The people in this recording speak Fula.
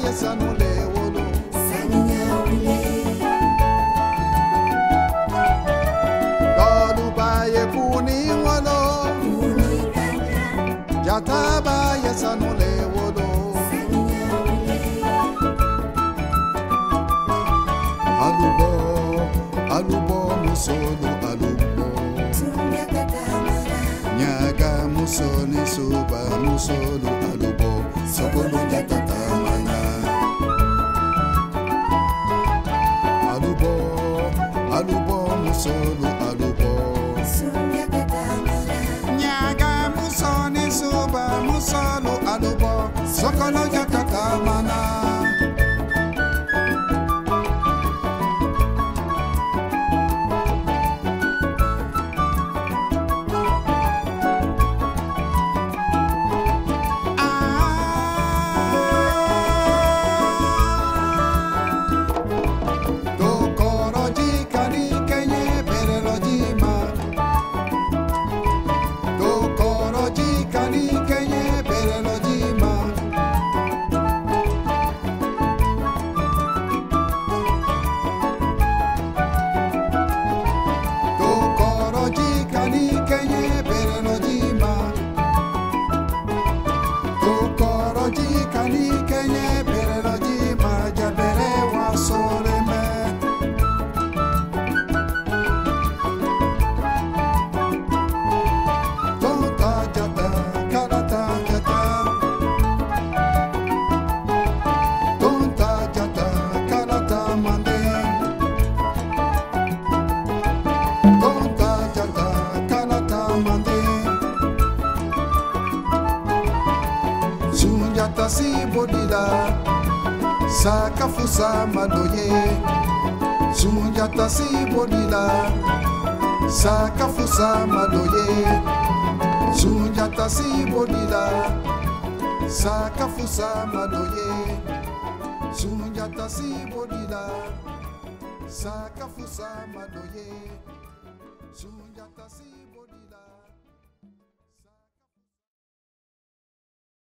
ya sanule wolo Saninya ule Dolu baye kuni wolo Kuni kanya Jataba ya sanule wolo Saninya ule Alubo Alubo musolo alubo Tunga katamara Nyaga musoni suba musolo alubo Sokolo jatatamana Alubo Alubo musolo alubo Tunga katamara Nyaga musoni suba musolo alubo Sokolo jatatamana Sunjata si bodila Sakafusa madoye Sunjata si bodila Sakafusa madoye Sunjata si bodila Sakafusa madoye Sunjata si bodila Sakafusa madoye Sunjata si